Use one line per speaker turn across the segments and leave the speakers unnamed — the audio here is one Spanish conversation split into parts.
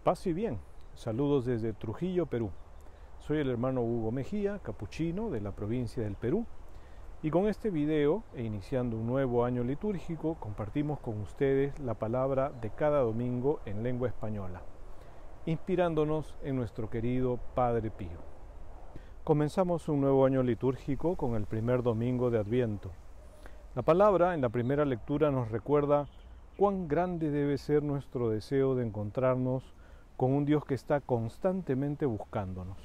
Paz y bien, saludos desde Trujillo, Perú. Soy el hermano Hugo Mejía, capuchino de la provincia del Perú, y con este video, e iniciando un nuevo año litúrgico, compartimos con ustedes la palabra de cada domingo en lengua española, inspirándonos en nuestro querido Padre Pío. Comenzamos un nuevo año litúrgico con el primer domingo de Adviento. La palabra en la primera lectura nos recuerda cuán grande debe ser nuestro deseo de encontrarnos con un Dios que está constantemente buscándonos.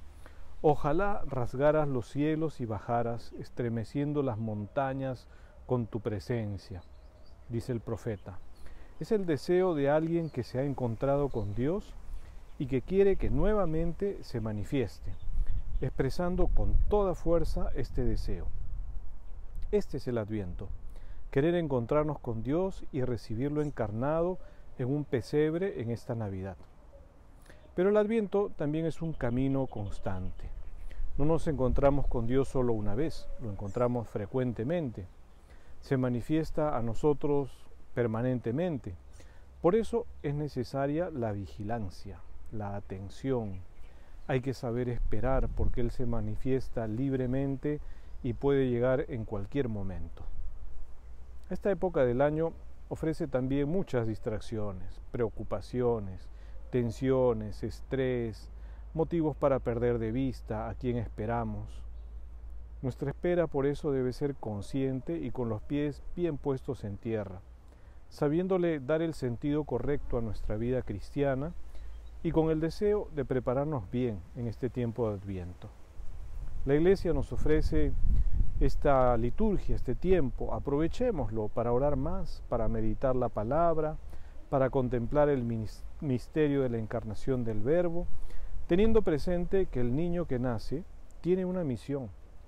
Ojalá rasgaras los cielos y bajaras, estremeciendo las montañas con tu presencia, dice el profeta. Es el deseo de alguien que se ha encontrado con Dios y que quiere que nuevamente se manifieste, expresando con toda fuerza este deseo. Este es el Adviento, querer encontrarnos con Dios y recibirlo encarnado en un pesebre en esta Navidad. Pero el Adviento también es un camino constante. No nos encontramos con Dios solo una vez, lo encontramos frecuentemente. Se manifiesta a nosotros permanentemente. Por eso es necesaria la vigilancia, la atención. Hay que saber esperar porque Él se manifiesta libremente y puede llegar en cualquier momento. Esta época del año ofrece también muchas distracciones, preocupaciones, tensiones, estrés, motivos para perder de vista a quien esperamos. Nuestra espera por eso debe ser consciente y con los pies bien puestos en tierra, sabiéndole dar el sentido correcto a nuestra vida cristiana y con el deseo de prepararnos bien en este tiempo de Adviento. La Iglesia nos ofrece esta liturgia, este tiempo, aprovechémoslo para orar más, para meditar la palabra, para contemplar el misterio de la encarnación del Verbo, teniendo presente que el niño que nace tiene una misión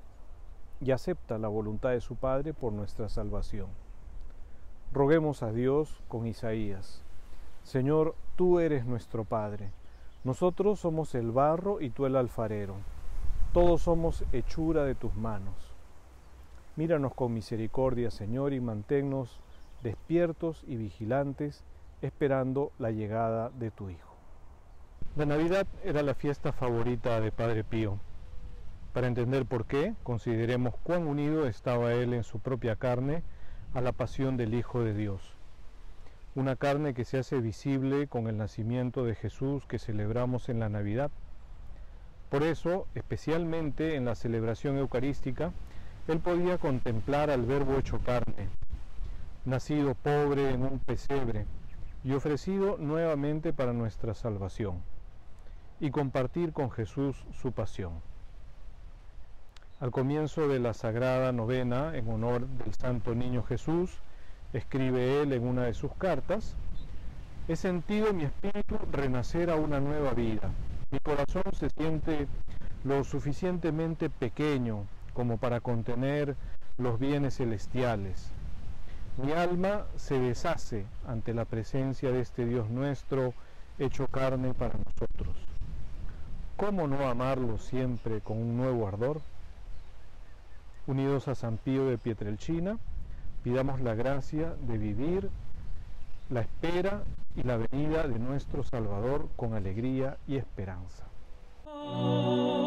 y acepta la voluntad de su Padre por nuestra salvación. Roguemos a Dios con Isaías: Señor, tú eres nuestro Padre, nosotros somos el barro y tú el alfarero, todos somos hechura de tus manos. Míranos con misericordia, Señor, y manténnos despiertos y vigilantes, esperando la llegada de tu Hijo. La Navidad era la fiesta favorita de Padre Pío. Para entender por qué, consideremos cuán unido estaba él en su propia carne a la pasión del Hijo de Dios. Una carne que se hace visible con el nacimiento de Jesús que celebramos en la Navidad. Por eso, especialmente en la celebración eucarística, él podía contemplar al Verbo hecho carne, nacido pobre en un pesebre y ofrecido nuevamente para nuestra salvación, y compartir con Jesús su pasión. Al comienzo de la sagrada novena en honor del Santo Niño Jesús, escribe él en una de sus cartas: he sentido en mi espíritu renacer a una nueva vida. Mi corazón se siente lo suficientemente pequeño como para contener los bienes celestiales. Mi alma se deshace ante la presencia de este Dios nuestro hecho carne para nosotros. ¿Cómo no amarlo siempre con un nuevo ardor? Unidos a San Pío de Pietrelcina, pidamos la gracia de vivir la espera y la venida de nuestro Salvador con alegría y esperanza.